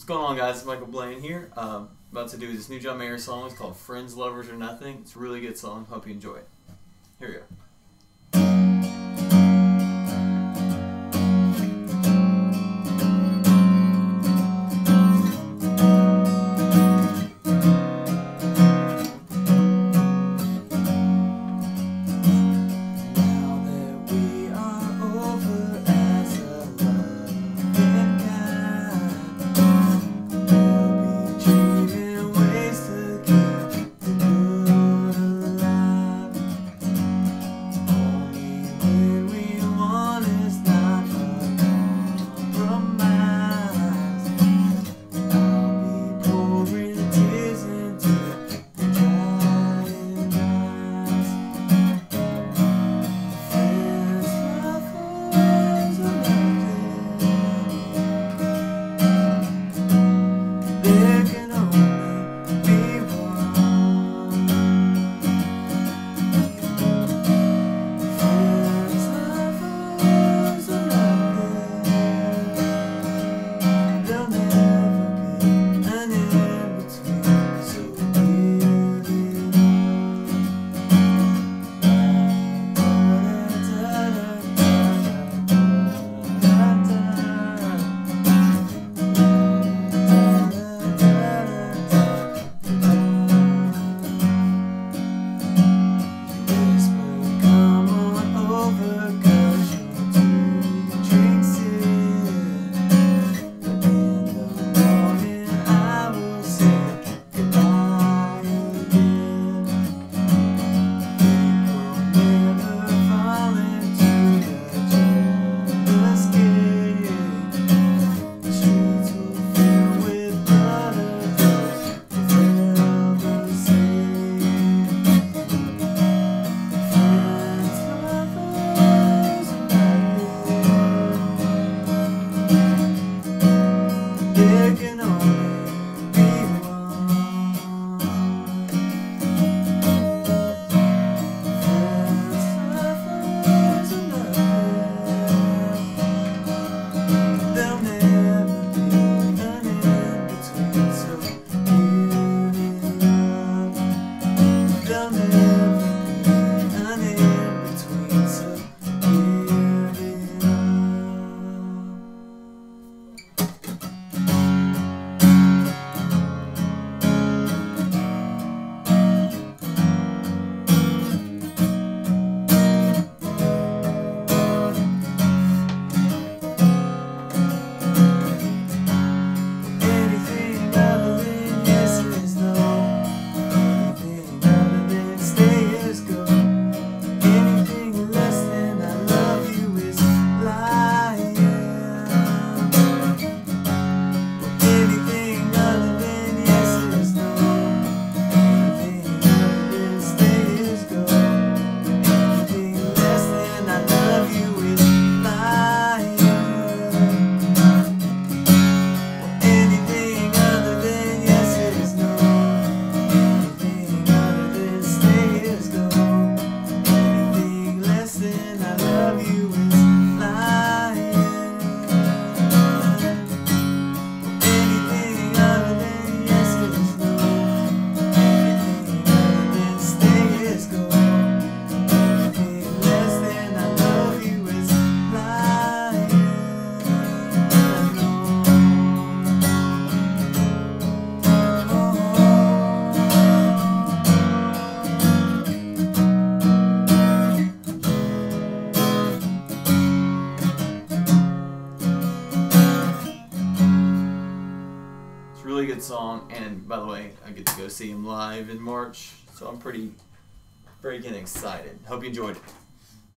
What's going on, guys? It's Michael Blaine here. About to do this new John Mayer song. It's called Friends, Lovers, or Nothing. It's a really good song. Hope you enjoy it. Here we go. Really good song, and by the way, I get to go see him live in March, so I'm pretty freaking excited. Hope you enjoyed it.